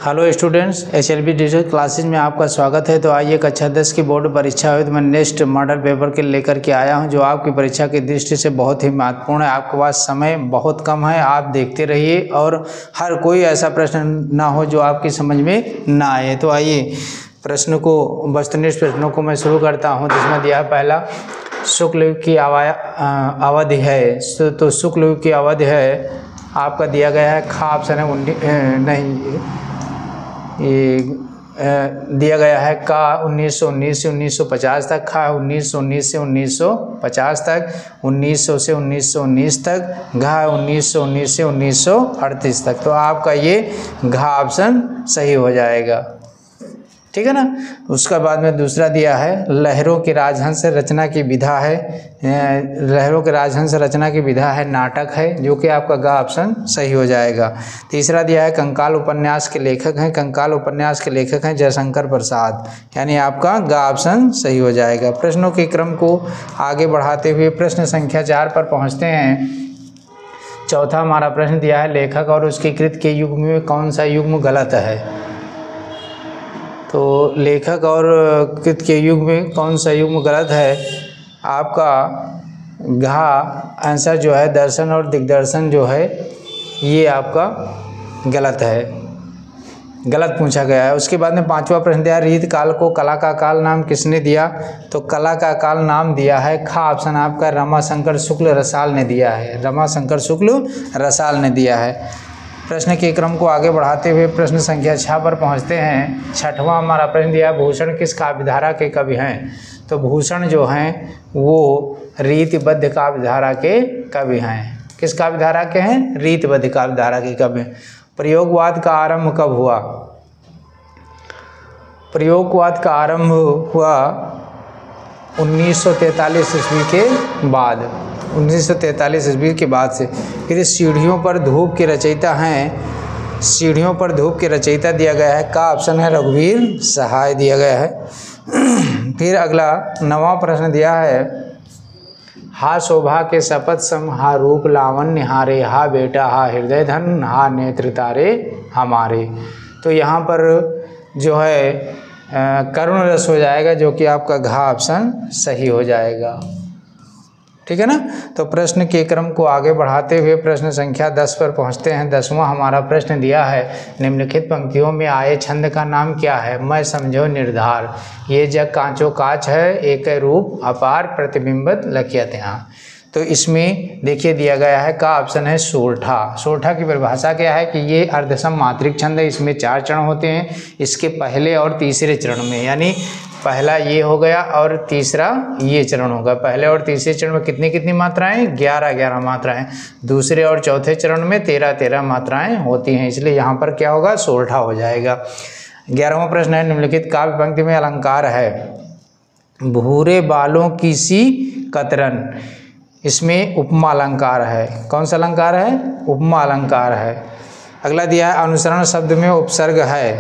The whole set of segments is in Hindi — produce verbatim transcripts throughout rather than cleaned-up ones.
Hello students, H L B digital classes में आपका स्वागत है। तो आइए कक्षा दस की बोर्ड परीक्षा हुई तो मैं नेक्स्ट मॉडल पेपर के लेकर के आया हूं, जो आपकी परीक्षा की दृष्टि से बहुत ही महत्वपूर्ण है। आपके पास समय बहुत कम है, आप देखते रहिए और हर कोई ऐसा प्रश्न ना हो जो आपकी समझ में ना आए। तो आइए प्रश्न को वस्तुनिष्ठ प्रश्नों को मैं शुरू करता हूँ। जिसमें दिया पहला, शुक्ल युग की अवधि है। तो शुक्ल युग की अवधि है आपका दिया गया है खा ऑप्शन है उन्नीस नहीं ये दिया गया है का उन्नीस सौ उन्नीस से उन्नीस सौ पचास तक, खा उन्नीस सौ उन्नीस से उन्नीस सौ पचास तक, उन्नीस सौ से उन्नीस सौ उन्नीस तक, घा उन्नीस सौ उन्नीस से उन्नीस सौ अड़तीस तक। तो आपका ये घा ऑप्शन सही हो जाएगा, ठीक है ना। उसका बाद में दूसरा दिया है, लहरों के राजहंस रचना की विधा है। लहरों के राजहंस रचना की विधा है नाटक है, जो कि आपका गा ऑप्शन सही हो जाएगा। तीसरा दिया है, कंकाल उपन्यास के लेखक हैं। कंकाल उपन्यास के लेखक हैं जयशंकर प्रसाद, यानी आपका गा ऑप्शन सही हो जाएगा। प्रश्नों के क्रम को आगे बढ़ाते हुए प्रश्न संख्या चार पर पहुँचते हैं। चौथा हमारा प्रश्न दिया है, लेखक और उसके कृत के युग्म में कौन सा युग्म गलत है। तो लेखक और कृत के युग में कौन सा युग्म गलत है। आपका घा आंसर जो है दर्शन और दिग्दर्शन जो है ये आपका गलत है, गलत पूछा गया है। उसके बाद में पांचवा प्रश्न दिया, रीत काल को कला का काल नाम किसने दिया। तो कला का काल नाम दिया है खा ऑप्शन आपका रमाशंकर शुक्ल रसाल ने दिया है। रमाशंकर शुक्ल रसाल ने दिया है। प्रश्न के क्रम को आगे बढ़ाते हुए प्रश्न संख्या छः पर पहुंचते हैं। छठवां हमारा प्रश्न दिया, भूषण किस काव्यधारा के कवि हैं। तो भूषण जो हैं वो रीतिबद्ध काव्यधारा के कवि हैं। किस काव्यधारा के हैं, रीतिबद्ध काव्यधारा के कवि। प्रयोगवाद का आरंभ कब हुआ। प्रयोगवाद का आरंभ हुआ उन्नीस सौ तैंतालीस ईस्वी के बाद, उन्नीस सौ तैंतालीस ईस्वी के बाद से। फिर सीढ़ियों पर धूप के रचयिता हैं, सीढ़ियों पर धूप के रचयिता दिया गया है, का ऑप्शन है रघुवीर सहाय दिया गया है। फिर अगला नवा प्रश्न दिया है, हा शोभा के शपथ सम, हा रूप लावण्य हारे, हा बेटा हा हृदय धन, हा नेत्र तारे हमारे। तो यहाँ पर जो है करुण रस हो जाएगा, जो कि आपका घा ऑप्शन सही हो जाएगा, ठीक है ना। तो प्रश्न के क्रम को आगे बढ़ाते हुए प्रश्न संख्या दस पर पहुंचते हैं। दसवां हमारा प्रश्न दिया है, निम्नलिखित पंक्तियों में आए छंद का नाम क्या है। मैं समझो निर्धार, ये जग कांचो काच है, एक रूप अपार प्रतिबिंबत लखियत यहाँ। तो इसमें देखिए दिया गया है का ऑप्शन है सोरठा। सोरठा की परिभाषा क्या है कि ये अर्धसम मात्रिक छंद है। इसमें चार चरण होते हैं, इसके पहले और तीसरे चरण में, यानी पहला ये हो गया और तीसरा ये चरण होगा। पहले और तीसरे चरण में कितनी कितनी मात्राएं, ग्यारह ग्यारह मात्राएं। दूसरे और चौथे चरण में तेरह तेरह मात्राएं होती हैं, इसलिए यहाँ पर क्या होगा, सोरठा हो जाएगा। ग्यारहवां प्रश्न है, निम्नलिखित काव्य पंक्ति में अलंकार है, भूरे बालों की सी कतरन। इसमें उपमा अलंकार है। कौन सा अलंकार है, उपमा अलंकार है। अगला दिया है, अनुसरण शब्द में उपसर्ग है।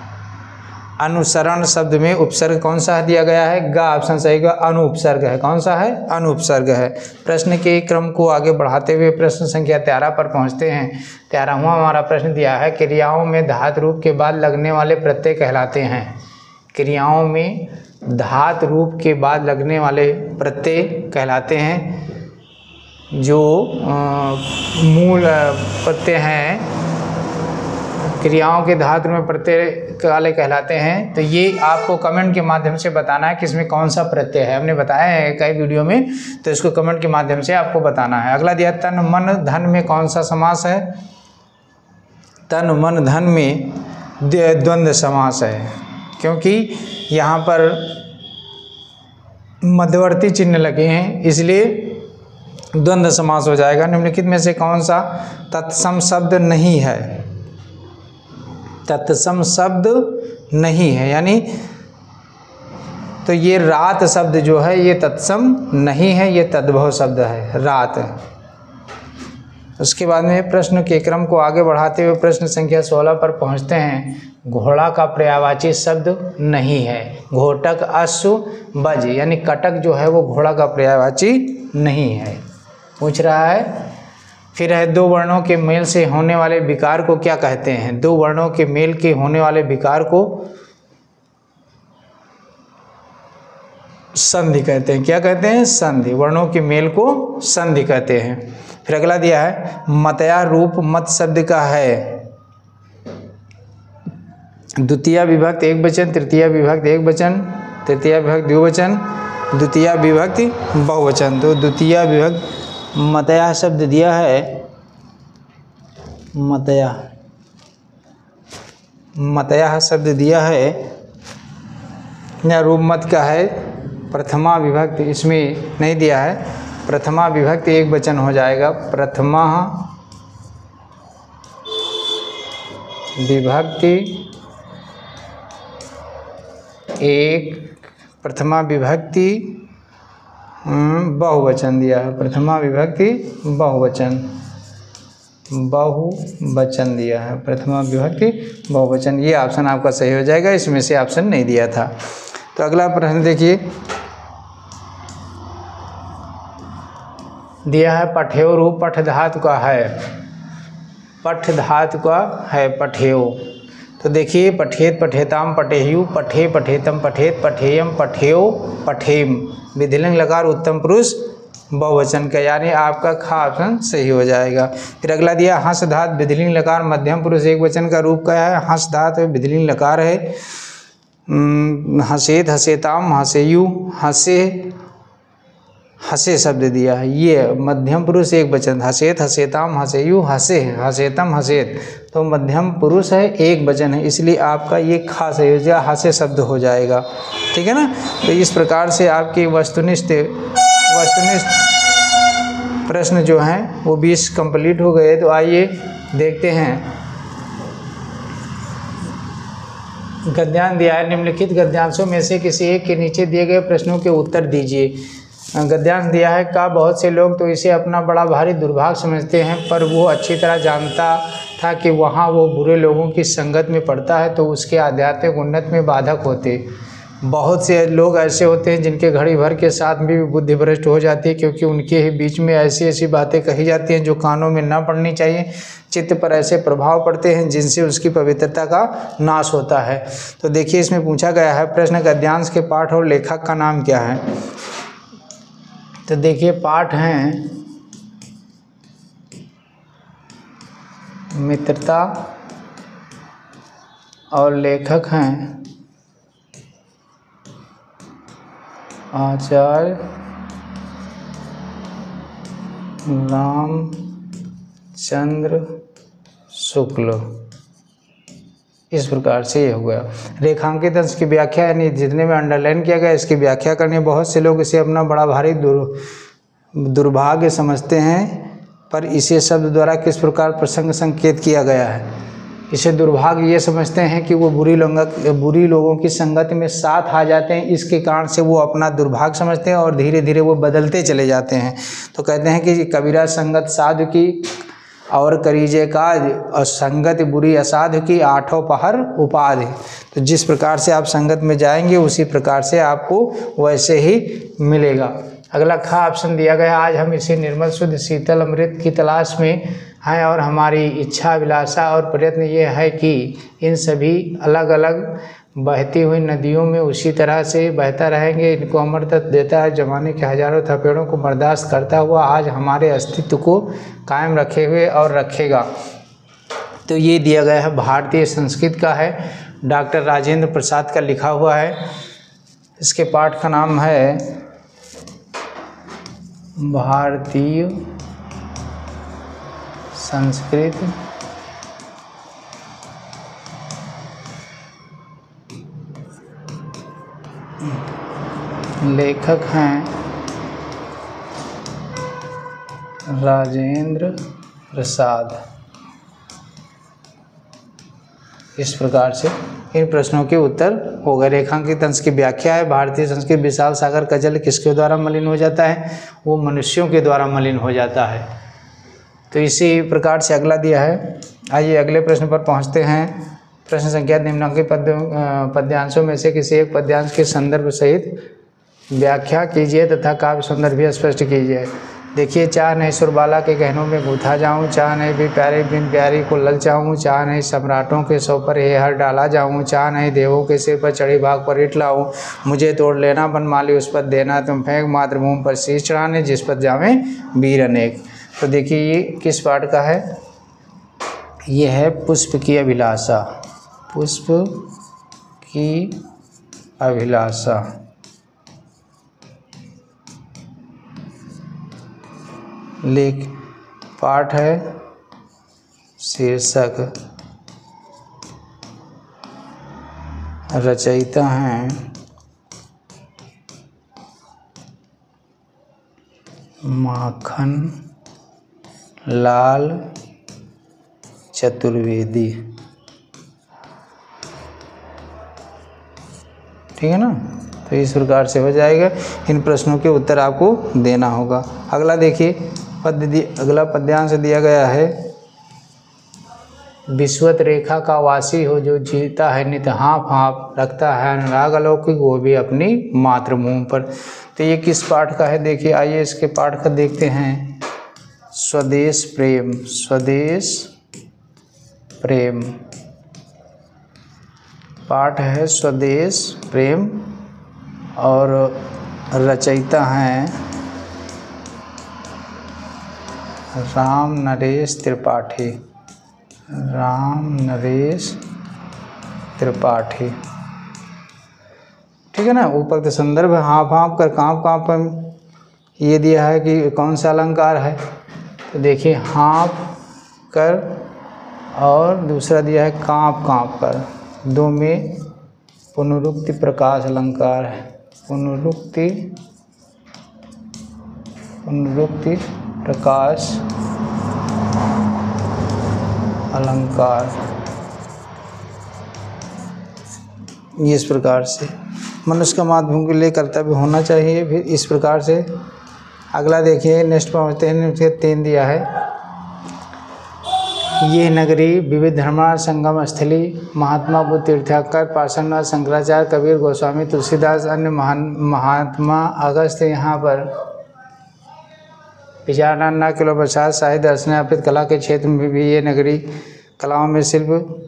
अनुसरण शब्द में उपसर्ग कौन सा दिया गया है, गा ऑप्शन सही का अनुपसर्ग है। कौन सा है, अनुपसर्ग है। प्रश्न के क्रम को आगे बढ़ाते हुए प्रश्न संख्या तेरह पर पहुंचते हैं। तेरहवां हमारा प्रश्न दिया है, क्रियाओं में धातु रूप के बाद लगने वाले प्रत्यय कहलाते हैं। क्रियाओं में धातु रूप के बाद लगने वाले प्रत्यय कहलाते हैं। जो मूल प्रत्यय हैं, क्रियाओं के धातु में प्रत्यय वाले कहलाते हैं। तो ये आपको कमेंट के माध्यम से बताना है कि इसमें कौन सा प्रत्यय है। हमने बताया है कई वीडियो में, तो इसको कमेंट के माध्यम से आपको बताना है। अगला दिया, तन मन धन में कौन सा समास है। तन मन धन में द्वंद्व समास है, क्योंकि यहाँ पर मध्यवर्ती चिन्ह लगे हैं, इसलिए द्वंद्व समास हो जाएगा। निम्नलिखित में से कौन सा तत्सम शब्द नहीं है। तत्सम शब्द नहीं है, यानी तो ये रात शब्द जो है ये तत्सम नहीं है, ये तद्भव शब्द है रात। उसके बाद में प्रश्न के क्रम को आगे बढ़ाते हुए प्रश्न संख्या सोलह पर पहुंचते हैं। घोड़ा का पर्यायवाची शब्द नहीं है। घोटक अश्व बज, यानी कटक जो है वो घोड़ा का पर्यायवाची नहीं है, पूछ रहा है। फिर है दो वर्णों के मेल से होने वाले विकार को क्या कहते हैं? दो वर्णों के मेल के होने वाले विकार को संधि कहते हैं। क्या कहते हैं? संधि। वर्णों के मेल को संधि कहते हैं। फिर अगला दिया है मतया रूप मत शब्द का है द्वितीय विभक्त एक वचन, तृतीय विभक्त एक वचन, तृतीय विभक्त द्विवचन, द्वितीय विभक्ति बहुवचन। तो द्वितीय विभक्त मतया शब्द दिया है, मतया मतया शब्द दिया है या रूप मत का है प्रथमा विभक्त, इसमें नहीं दिया है। प्रथमा विभक्त एक वचन हो जाएगा। प्रथमा विभक्ति एक, प्रथमा विभक्ति बहुवचन दिया है। प्रथमा विभक्ति बहुवचन बहुवचन दिया है। प्रथमा विभक्ति बहुवचन, ये ऑप्शन आपका सही हो जाएगा। इसमें से ऑप्शन नहीं दिया था। तो अगला प्रश्न देखिए, दिया है पठेय रूप पठ धातु का है। पठ धातु का है पठेय। तो देखिए पठेत पठेताम पठेयु, पठे पठेतम पठेत, पठेयम पठेयो पठेम, विधिलिंग लकार उत्तम पुरुष बहुवचन का, यानी आपका खा ऑप्शन सही हो जाएगा। फिर अगला दिया हंस धात विधिलिंग लकार मध्यम पुरुष एक वचन का रूप का है। हंस धात विधिलिंग लकार है। हसेत हसेताम हसेयु, हसे हसे शब्द दिया है, ये मध्यम पुरुष एक वचन। हसेत हसेताम हसेयु, हसे हसेतम हसेत, तो मध्यम पुरुष है एक वचन है, इसलिए आपका ये खास है, या हसे शब्द हो जाएगा। ठीक है ना। तो इस प्रकार से आपकी वस्तुनिष्ठ वस्तुनिष्ठ प्रश्न जो हैं वो बीस कंप्लीट हो गए। तो आइए देखते हैं गद्यांश दिया है। निम्नलिखित गद्यांशों में से किसी एक के नीचे दिए गए प्रश्नों के उत्तर दीजिए। गद्यांश दिया है का बहुत से लोग तो इसे अपना बड़ा भारी दुर्भाग्य समझते हैं, पर वो अच्छी तरह जानता था कि वहाँ वो बुरे लोगों की संगत में पड़ता है तो उसके आध्यात्मिक उन्नत में बाधक होते। बहुत से लोग ऐसे होते हैं जिनके घड़ी भर के साथ भी बुद्धि भ्रष्ट हो जाती है, क्योंकि उनके ही बीच में ऐसी ऐसी बातें कही जाती हैं जो कानों में ना पड़नी चाहिए। चित्त पर ऐसे प्रभाव पड़ते हैं जिनसे उसकी पवित्रता का नाश होता है। तो देखिए इसमें पूछा गया है प्रश्न, गद्यांश के पाठ और लेखक का नाम क्या है? तो देखिए पाठ हैं मित्रता और लेखक हैं आचार्य रामचंद्र शुक्ल। इस प्रकार से ये हो गया। रेखांकित अंश की व्याख्या, यानी जितने में अंडरलाइन किया गया इसकी व्याख्या करनी। बहुत से लोग इसे अपना बड़ा भारी दुर दुर्भाग्य समझते हैं, पर इसे शब्द द्वारा किस प्रकार प्रसंग संकेत किया गया है। इसे दुर्भाग्य ये समझते हैं कि वो बुरी लोगों बुरी लोगों की संगत में साथ आ जाते हैं, इसके कारण से वो अपना दुर्भाग्य समझते हैं और धीरे धीरे वो बदलते चले जाते हैं। तो कहते हैं कि कबीरा संगत साधु की और करीजे काज, और संगत बुरी असाधु की आठों पहर उपाधि। तो जिस प्रकार से आप संगत में जाएंगे उसी प्रकार से आपको वैसे ही मिलेगा। अगला खा ऑप्शन दिया गया। आज हम इसे निर्मल शुद्ध शीतल अमृत की तलाश में हैं और हमारी इच्छा अभिलाषा और प्रयत्न ये है कि इन सभी अलग अलग बहती हुई नदियों में उसी तरह से बहता रहेंगे। इनको अमृत देता है, जमाने के हजारों थपेड़ों को बर्दाश्त करता हुआ आज हमारे अस्तित्व को कायम रखे हुए और रखेगा। तो ये दिया गया है, भारतीय संस्कृत का है, डॉक्टर राजेंद्र प्रसाद का लिखा हुआ है। इसके पाठ का नाम है भारतीय संस्कृत लेखक हैं राजेंद्र प्रसाद। इस प्रकार से इन प्रश्नों के उत्तर हो गए। रेखांकित अंश की व्याख्या है, भारतीय संस्कृत विशाल सागर का जल किसके द्वारा मलिन हो जाता है? वो मनुष्यों के द्वारा मलिन हो जाता है। तो इसी प्रकार से अगला दिया है। आइए अगले प्रश्न पर पहुंचते हैं। प्रश्न संख्या निम्नलिखित पद्य पद्यांशों में से किसी एक पद्यांश के संदर्भ सहित व्याख्या कीजिए तथा काव्य सौंदर्य भी स्पष्ट कीजिए। देखिए, चाह नहीं सुरबाला के गहनों में गूथा जाऊं, चाह नहीं भी प्यारे बिन प्यारी को ललचाऊं, चाह नहीं सम्राटों के सौ पर हे हर डाला जाऊं, चाह नहीं देवों के सिर पर चढ़ी भाग पर ईट लाऊं, मुझे तोड़ लेना बनमाली उस पर देना तुम फेंक, मातृभूमि पर शीश चढ़ाने जिस पर जावे वीर अनेक। तो देखिए ये किस पाठ का है, ये है पुष्प की अभिलाषा, पुष्प की अभिलाषा। लेख पाठ है, शीर्षक, रचयिता हैं माखन लाल चतुर्वेदी। ठीक है ना। तो इस प्रकार से हो जाएगा। इन प्रश्नों के उत्तर आपको देना होगा। अगला देखिए पद्य, अगला पद्यांश दिया गया है, विश्वत रेखा का वासी हो जो जीता है नित हाँफ हाँफ, रखता है अनुराग अलौकिक वो भी अपनी मातृभूमि पर। तो ये किस पाठ का है, देखिए आइए इसके पाठ का देखते हैं। स्वदेश प्रेम, स्वदेश प्रेम पाठ है, स्वदेश प्रेम, और रचयिता हैं राम नरेश त्रिपाठी, राम नरेश त्रिपाठी। ठीक है ना। ऊपर तो संदर्भ हाँफ हाँफ कर काँप काँप पर ये दिया है कि कौन सा अलंकार है, तो देखिए हाँफ कर और दूसरा दिया है काँप काँप कर, दो में पुनरुक्ति प्रकाश अलंकार है, पुनरुक्ति पुनरुक्ति प्रकाश अलंकार। ये इस प्रकार से मनुष्य का मातृभूमि के लिए कर्तव्य होना चाहिए। फिर इस प्रकार से अगला देखिए, नेक्स्ट पहुँचते हैं। तीन दिया है, ये नगरी विविध धर्मार्थ संगम स्थली, महात्मा बुद्ध तीर्थंकर पाषाणनाथ शंकराचार्य कबीर गोस्वामी तुलसीदास अन्य महान महात्मा अगस्त यहाँ पर विचारना न किलो प्रसाद साहित्य दर्शन अर्पित कला के क्षेत्र में भी ये नगरी कलाओं में शिल्प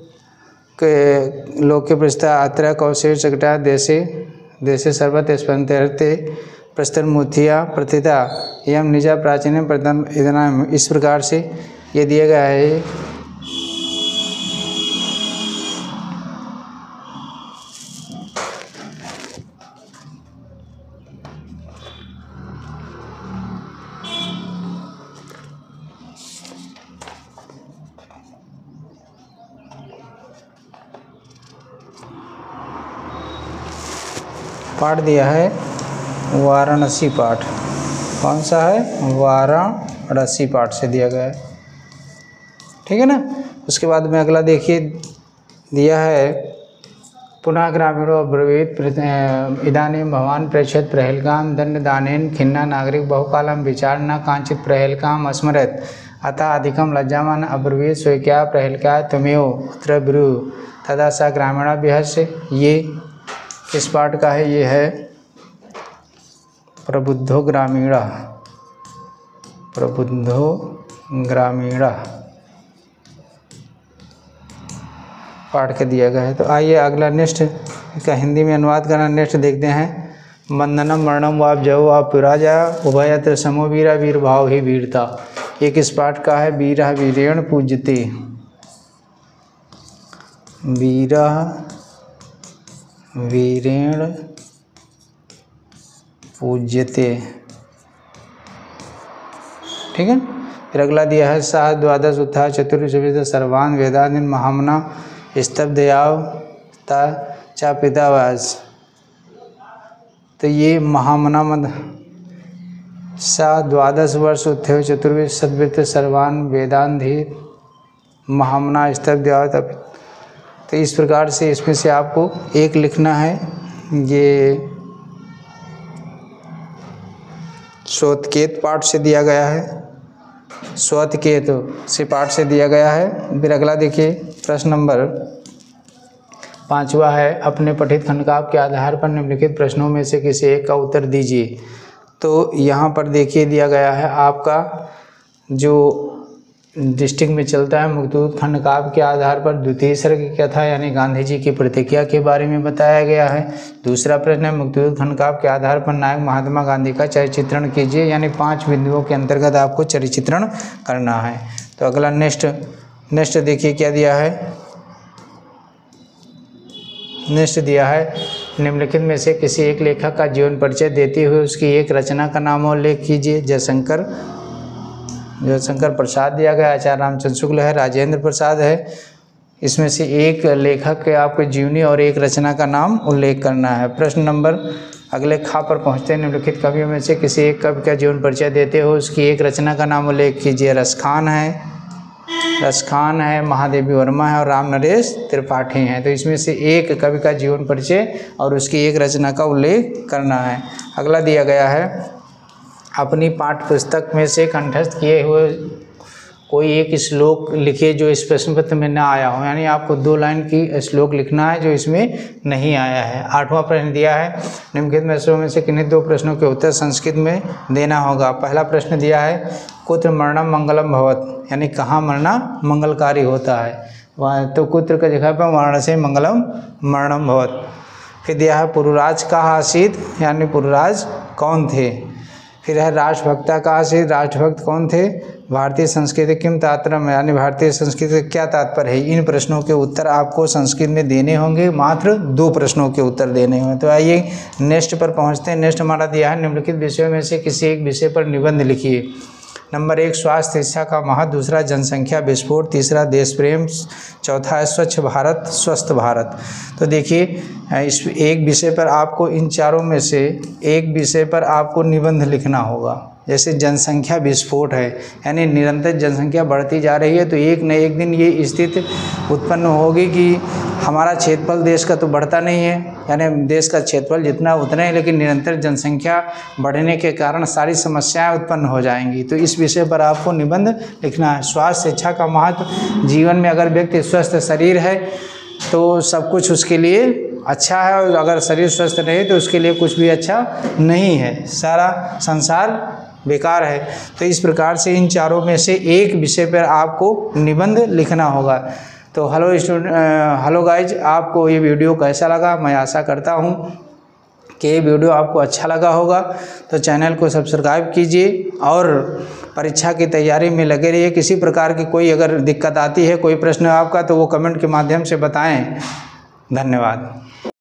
के लोक के प्रस्ता आत्रा कौशेर चकटा देशे देशे सर्वत स्पंदते प्रस्तर मूर्तिया प्रतिता एवं निजा प्राचीन प्रधान इतना। इस प्रकार से ये दिया गया है। पाठ दिया है वाराणसी पाठ, कौन सा है, वाराणसी पाठ से दिया गया है। ठीक है ना। उसके बाद में अगला देखिए दिया है, पुनः ग्रामीणों ब्रवीत इदानीं भवान प्रेक्षत प्रहेलकाम दंड दानेन खिन्ना नागरिक बहुकालम विचार न कांचित प्रहेलकाम अस्मरत अतः अधिकम लज्जामान अब्रवीत स्वीक्या प्रहेलका तुमेव अत्र ब्रू तदा सा ग्रामीणा बिहस। ये किस पाठ का है, ये है प्रबुद्धो ग्रामीणा, प्रबुद्धो ग्रामीणा पाठ के दिया गया है। तो आइए अगला नेक्स्ट इसका हिंदी में अनुवाद करना नेक्स्ट देखते हैं। वंदनम मरणम वाप जव वाप पुराजा उभयत्र समो वीरा वीर भाव ही वीरता। ये किस पाठ का है, वीरा वीरेण पूज्यते, वीरा वीरेण पूज्यते। ठीक है। फिर अगला दिया है, साह द्वादश उत्थान चतुर्विंशति सर्वान वेदांत महामना स्तब्धयावता चा पितावास। तो ये महामना मद सा द्वादश वर्ष उत्थेव चतुर्विश सद्वृत्त सर्वान वेदांधी महामना स्तब्धयावता। तो इस प्रकार से इसमें से आपको एक लिखना है। ये स्वतकेत पाठ से दिया गया है, स्वतकेत से पाठ से दिया गया है। फिर अगला देखिए प्रश्न नंबर पांचवा है, अपने पठित खंड के आधार पर निम्नलिखित प्रश्नों में से किसी एक का उत्तर दीजिए। तो यहाँ पर देखिए दिया गया है आपका जो डिस्ट्रिक्ट में चलता है मुक्तूत खंड काव्य के आधार पर द्वितीय सर्ग क्या था, यानी गांधी जी की प्रतिज्ञा के बारे में बताया गया है। दूसरा प्रश्न है मुक्तूत खंड काव्य के आधार पर नायक महात्मा गांधी का चरित्र चित्रण कीजिए, यानी पांच बिंदुओं के अंतर्गत आपको चरित्र चित्रण करना है। तो अगला नेक्स्ट नेक्स्ट देखिए क्या दिया है। नेक्स्ट दिया है निम्नलिखित में से किसी एक लेखक का जीवन परिचय देते हुए उसकी एक रचना का नाम उल्लेख कीजिए। जयशंकर जयशंकर प्रसाद दिया गया, आचार्य रामचंद्र शुक्ल है, राजेंद्र प्रसाद है। इसमें से एक लेखक के आपको जीवनी और एक रचना का नाम उल्लेख करना है। प्रश्न नंबर अगले खा पर पहुँचते हैं। निम्नलिखित कवियों में से किसी एक कवि का जीवन परिचय देते हो उसकी एक रचना का नाम उल्लेख कीजिए। रसखान है रसखान है महादेवी वर्मा है और राम नरेश त्रिपाठी हैं। तो इसमें से एक कवि का जीवन परिचय और उसकी एक रचना का उल्लेख करना है। अगला दिया गया है अपनी पाठ्य पुस्तक में से कंठस्थ किए हुए कोई एक श्लोक लिखिए जो इस प्रश्न पत्र में ना आया हो, यानी आपको दो लाइन की श्लोक लिखना है जो इसमें नहीं आया है। आठवां प्रश्न दिया है निम्नलिखित प्रश्नों में से किन्हीं दो प्रश्नों के उत्तर संस्कृत में देना होगा। पहला प्रश्न दिया है कुत्र मरणम मंगलम भवत, यानी कहाँ मरना मंगलकारी होता है। वह तो कुत्र का जगह पर वाराणसी मंगलम मरणम भवत। फिर दिया है पुरुराज का आसीत, यानी पुरुराज कौन थे। फिर है राष्ट्रभक्ता का आसीत, राष्ट्रभक्त कौन थे। भारतीय संस्कृति किम तात्पर्य, यानी भारतीय संस्कृति का क्या तात्पर्य है। इन प्रश्नों के उत्तर आपको संस्कृत में देने होंगे, मात्र दो प्रश्नों के उत्तर देने होंगे। तो आइए नेक्स्ट पर पहुंचते हैं। नेक्स्ट हमारा दिया है निम्नलिखित विषयों में से किसी एक विषय पर निबंध लिखिए। नंबर एक स्वास्थ्य शिक्षा का महत्व, दूसरा जनसंख्या विस्फोट, तीसरा देश प्रेम, चौथा है स्वच्छ भारत स्वस्थ भारत। तो देखिए इस एक विषय पर आपको इन चारों में से एक विषय पर आपको निबंध लिखना होगा। जैसे जनसंख्या विस्फोट है, यानी निरंतर जनसंख्या बढ़ती जा रही है, तो एक न एक दिन ये स्थिति उत्पन्न होगी कि हमारा क्षेत्रफल देश का तो बढ़ता नहीं है, यानी देश का क्षेत्रफल जितना उतना है, लेकिन निरंतर जनसंख्या बढ़ने के कारण सारी समस्याएं उत्पन्न हो जाएंगी। तो इस विषय पर आपको निबंध लिखना है। स्वास्थ्य शिक्षा का महत्व, जीवन में अगर व्यक्ति स्वस्थ शरीर है तो सब कुछ उसके लिए अच्छा है, और अगर शरीर स्वस्थ नहीं तो उसके लिए कुछ भी अच्छा नहीं है, सारा संसार बेकार है। तो इस प्रकार से इन चारों में से एक विषय पर आपको निबंध लिखना होगा। तो हेलो स्टूडेंट हेलो गाइज, आपको ये वीडियो कैसा लगा। मैं आशा करता हूँ कि ये वीडियो आपको अच्छा लगा होगा। तो चैनल को सब्सक्राइब कीजिए और परीक्षा की तैयारी में लगे रहिए। किसी प्रकार की कोई अगर दिक्कत आती है, कोई प्रश्न आपका, तो वो कमेंट के माध्यम से बताएं। धन्यवाद।